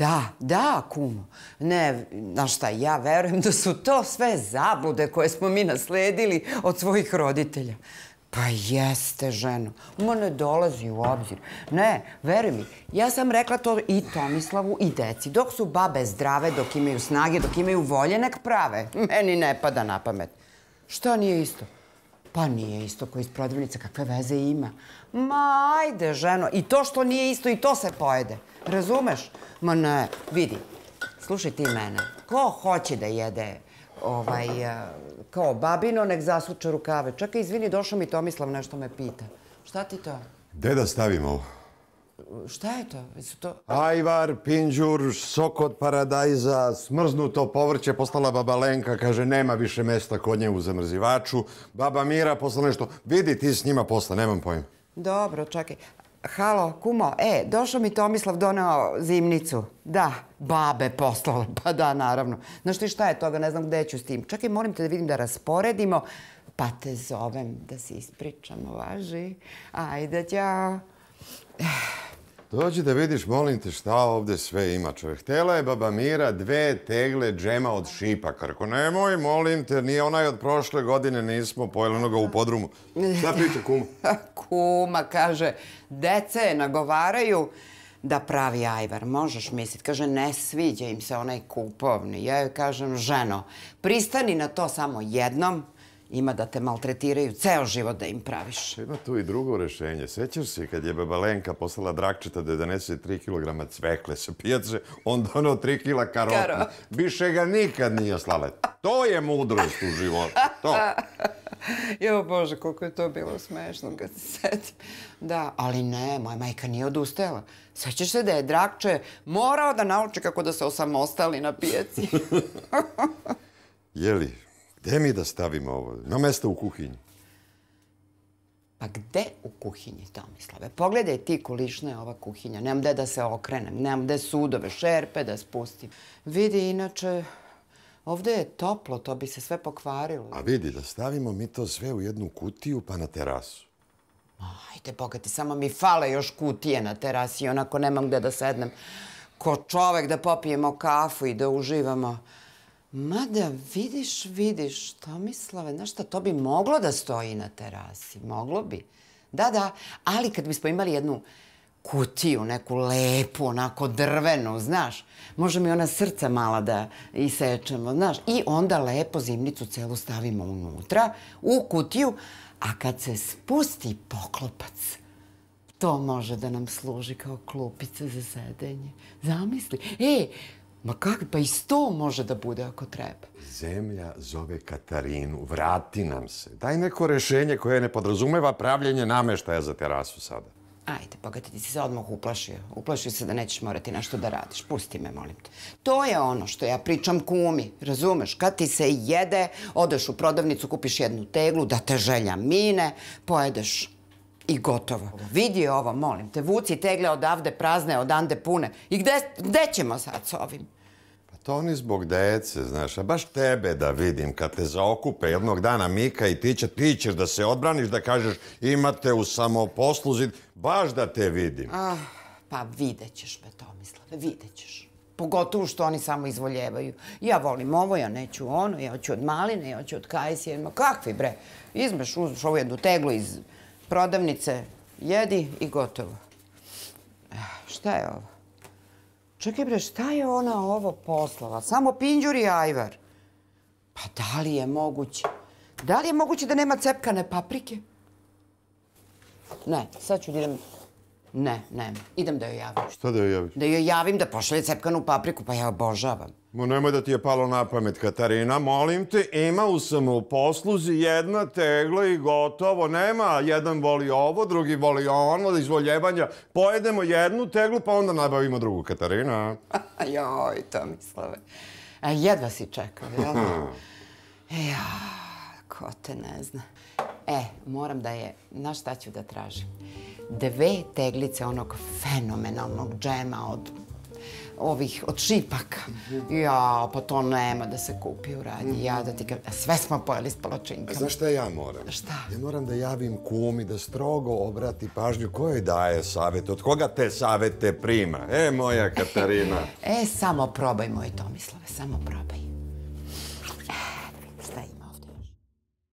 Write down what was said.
Da, kumo. Ne, znaš šta, ja verujem da su to sve zablude koje smo mi nasledili od svojih roditelja. Pa jeste, ženo. Ma ne dolazi u obzir. Ne, veruj mi, ja sam rekla to i Tomislavu i deci. Dok su babe zdrave, dok imaju snage, dok imaju volje, nek prave. Meni ne pada na pamet. Šta nije isto? Pa nije isto ko iz prodavnice, kakve veze ima. Ma ajde, ženo, i to što nije isto, i to se pojede. Razumeš? Ma ne, vidi, slušaj ti mene. Ko hoće da jede kao babino, nek zasuče rukave. Čekaj, izvini, došao mi Tomislav, nešto me pita. Šta ti to? Gde da stavim ovo? Šta je to? Ajvar, pinđur, sok od paradajza, smrznuto povrće, poslala baba Lenka, kaže nema više mesta kod nje u zamrzivaču. Baba Mira poslala nešto. Vidi ti s njima posla, nemam pojma. Dobro, čekaj. Halo, kumo, došao mi Tomislav, doneo zimnicu. Da, babe poslala, pa da, naravno. Znaš ti šta je toga, ne znam gde ću s tim. Čekaj, molim te da vidim da rasporedimo, pa te zovem da se ispričamo, važi. Ajde, ćao. Dođi da vidiš, molim te, šta ovde sve ima, čovjek. Htela je baba Mira 2 tegle džema od šipaka. Rekao, nemoj, molim te, nije onaj od prošle godine, nismo pojeli onoga u podrumu. Šta priča, kuma? Kuma, kaže, dece je nagovaraju da pravi ajvar. Možeš misliti, kaže, ne sviđa im se onaj kupovni. Ja joj kažem, ženo, pristani na to samo jednom, ima da te maltretiraju ceo život da im praviš. Ima tu i drugo rešenje. Sećaš se kad je baba Lenka poslala Drakčeta da je donese 3 kilograma cvekle sa pijace, on donao 3 kila karotne. Više ga nikad nije slala. To je mudrost u životu. To. Jo, Bože, koliko je to bilo smešno kad se setim. Da, ali ne, moja majka nije odustajala. Sećaš se da je Drakče morao da nauči kako da se osamostali na pijaci. Jeli? Gde mi da stavimo ovo? Na mesto u kuhinji. Pa gde u kuhinji, Tomislave? Pogledaj ti kolišna je ova kuhinja. Nemam gde da se okrenem, nemam gde sudove, šerpe da spustim. Vidi, inače, ovde je toplo, to bi se sve pokvarilo. A vidi, da stavimo mi to sve u jednu kutiju pa na terasu. Ajde, bogati, samo mi fale još kutije na terasi, onako nemam gde da sednem ko čovek da popijemo kafu i da uživamo. Mada, vidiš, Tomislave, znaš šta, to bi moglo da stoji na terasi, moglo bi. Da, ali kad bismo imali jednu kutiju, neku lepu, onako drvenu, znaš, može mi ona srca mala da isečemo, znaš, i onda lepo zimnicu celu stavimo unutra, u kutiju, a kad se spusti poklopac, to može da nam služi kao klupica za sedenje. Zamisli, ma kako, pa i sto može da bude ako treba. Zemlja zove Katarinu, vrati nam se. Daj neko rešenje koje ne podrazumeva pravljenje nameštaja za terasu sada. Ajde, bogati, ti si se odmah uplašio. Uplašio se da nećeš morati nešto da radiš. Pusti me, molim te. To je ono što ja pričam kumi, razumeš? Kad ti se jede, odeš u prodavnicu, kupiš jednu teglu, da te želja mine, pojedeš i gotovo. Vidi ovo, molim te, vuci tegle odavde prazne, odande pune. I gde ćemo sad s ovim? Pa to oni zbog dece, znaš, a baš tebe da vidim kad te zaokupe jednog dana Mika i ti ćeš da se odbraniš, da kažeš imate u samoposluzi, baš da te vidim. Pa vidjet ćeš me, Tomislave, vidjet ćeš. Pogotovo što oni samo izvoljevaju. Ja volim ovo, ja neću ono, ja hoću od maline, ja hoću od kajsije. Ma kakvi bre? Izmeš, uzmeš ovu jednu teglu iz prodavnice, jedi i gotovo. Šta je ovo? Čekaj bre, šta je ona ovo poslala? Samo pinđur i ajvar. Pa da li je moguće? Da li je moguće da nema cepkane paprike? Ne, sad ću da idem... Ne, idem da joj javim. Šta da joj javiš? Da joj javim da pošalje cepkanu papriku, pa ja obožavam. Mo nemoj da ti je palo na pamet, Katarina, molim te, ima u samoposluzi jedna tegla i gotovo. Nema, jedan voli ovo, drugi voli ono, izvoljevanja. Pojedemo jednu teglu, pa onda nabavimo drugu, Katarina. Joj, Tomislave. Jedva si čekao, jel? Ko te ne zna. Moram da je, znaš šta ću da tražim? 2 teglice onog fenomenalnog džema ovih od šipaka. Ja, pa to nema da se kupi u radnji. Ja da ti kažem, sve smo pojeli s palačinkama. A znaš šta ja moram? Šta? Ja moram da javim kumi da strogo obrati pažnju ko joj daje savjet, od koga te savjete prima. Moja Katarina. Samo probaj, moj Tomislave, samo probaj.